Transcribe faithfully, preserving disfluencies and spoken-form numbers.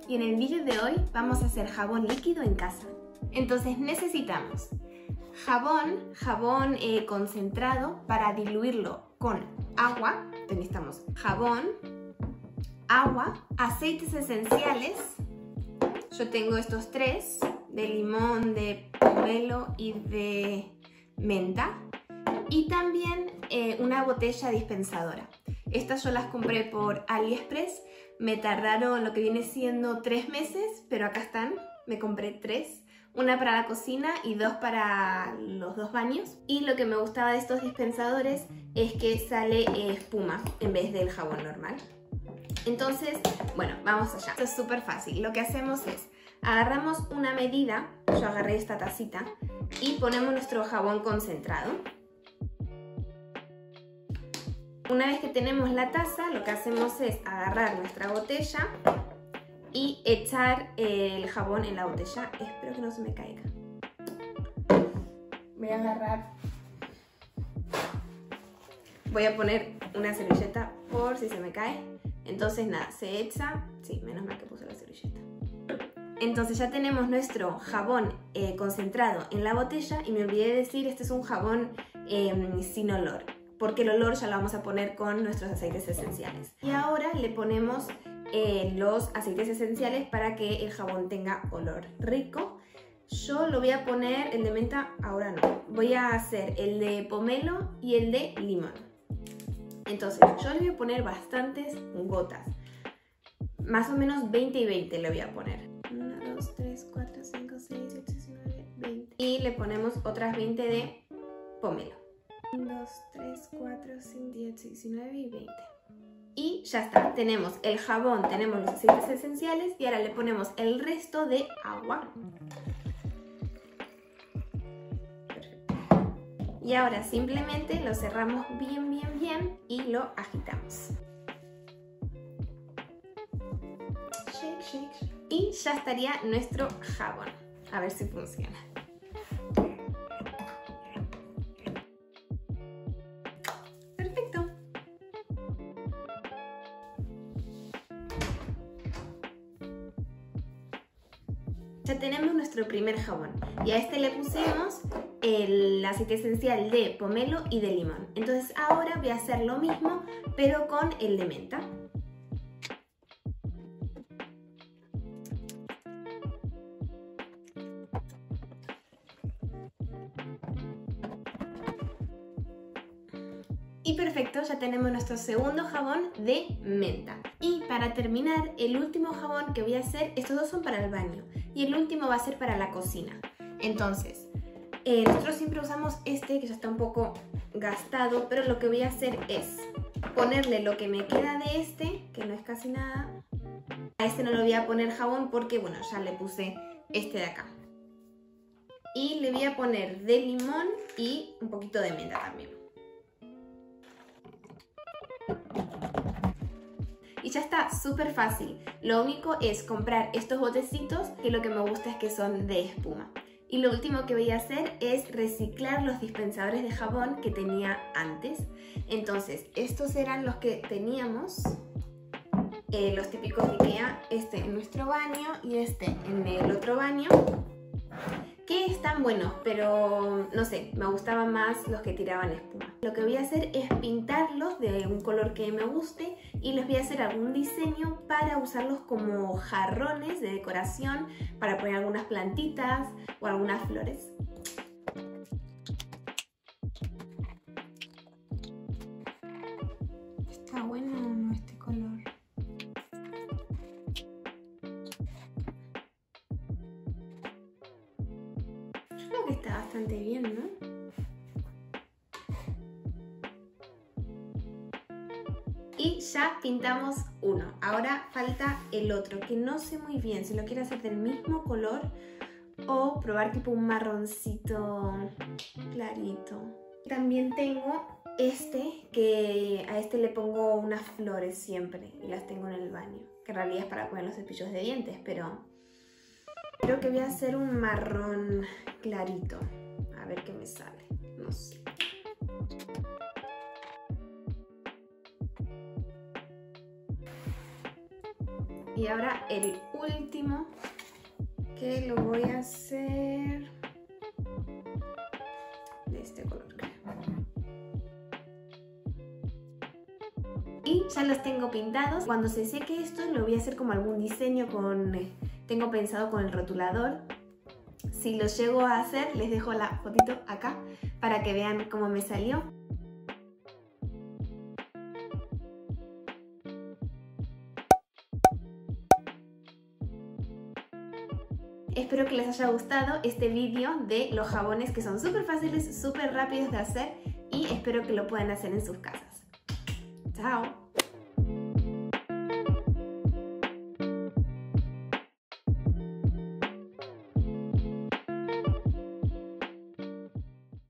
y en el vídeo de hoy vamos a hacer jabón líquido en casa. Entonces necesitamos jabón, jabón eh, concentrado para diluirlo con agua. Necesitamos jabón, agua, aceites esenciales. Yo tengo estos tres, de limón, de pomelo y de menta. Y también eh, una botella dispensadora. Estas yo las compré por AliExpress. Me tardaron lo que viene siendo tres meses, pero acá están. Me compré tres. Una para la cocina y dos para los dos baños. Y lo que me gustaba de estos dispensadores es que sale eh, espuma en vez del jabón normal. Entonces, bueno, vamos allá. Esto es súper fácil. Lo que hacemos es, agarramos una medida, yo agarré esta tacita, y ponemos nuestro jabón concentrado. Una vez que tenemos la taza, lo que hacemos es agarrar nuestra botella y echar el jabón en la botella. Espero que no se me caiga. Voy a agarrar... Voy a poner una servilleta por si se me cae. Entonces nada, se echa... Sí, menos mal que puse la servilleta. Entonces ya tenemos nuestro jabón eh, concentrado en la botella. Y me olvidé de decir, este es un jabón eh, sin olor, porque el olor ya lo vamos a poner con nuestros aceites esenciales. Y ahora le ponemos eh, los aceites esenciales para que el jabón tenga olor rico. Yo lo voy a poner, el de menta ahora no. Voy a hacer el de pomelo y el de limón. Entonces yo le voy a poner bastantes gotas. Más o menos veinte y veinte le voy a poner. uno, dos, tres, cuatro, cinco, seis, siete, nueve, veinte. Y le ponemos otras veinte de pomelo. uno, dos, tres, cuatro, cinco, diez, diecinueve y veinte. Y ya está, tenemos el jabón, tenemos los aceites esenciales y ahora le ponemos el resto de agua. Perfecto. Y ahora simplemente lo cerramos bien, bien, bien y lo agitamos. Shake, shake, shake. Y ya estaría nuestro jabón. A ver si funciona. Ya tenemos nuestro primer jabón y a este le pusimos el aceite esencial de pomelo y de limón. Entonces ahora voy a hacer lo mismo pero con el de menta. Y perfecto, ya tenemos nuestro segundo jabón de menta. Y para terminar, el último jabón que voy a hacer, estos dos son para el baño y el último va a ser para la cocina. Entonces, eh, nosotros siempre usamos este que ya está un poco gastado, pero lo que voy a hacer es ponerle lo que me queda de este, que no es casi nada. A este no le voy a poner jabón porque, bueno, ya le puse este de acá. Y le voy a poner de limón y un poquito de menta también. Y ya está, súper fácil. Lo único es comprar estos botecitos, que lo que me gusta es que son de espuma. Y lo último que voy a hacer es reciclar los dispensadores de jabón que tenía antes. Entonces, estos eran los que teníamos, eh, los típicos de IKEA, este en nuestro baño y este en el otro baño. Que están buenos, pero no sé, me gustaban más los que tiraban espuma. Lo que voy a hacer es pintarlos de un color que me guste y les voy a hacer algún diseño para usarlos como jarrones de decoración, para poner algunas plantitas o algunas flores. Está bueno o no este color. Creo que está bastante bien, ¿no? Y ya pintamos uno. Ahora falta el otro, que no sé muy bien si lo quiero hacer del mismo color o probar tipo un marroncito clarito. También tengo este, que a este le pongo unas flores siempre y las tengo en el baño, que en realidad es para poner los cepillos de dientes, pero creo que voy a hacer un marrón clarito. A ver qué me sale, no sé. Y ahora el último, que lo voy a hacer de este color, creo. Y ya los tengo pintados. Cuando se seque esto lo voy a hacer como algún diseño con... Eh, tengo pensado con el rotulador. Si los llego a hacer, les dejo la fotito acá para que vean cómo me salió. Espero que les haya gustado este vídeo de los jabones, que son súper fáciles, súper rápidos de hacer, y espero que lo puedan hacer en sus casas. ¡Chao!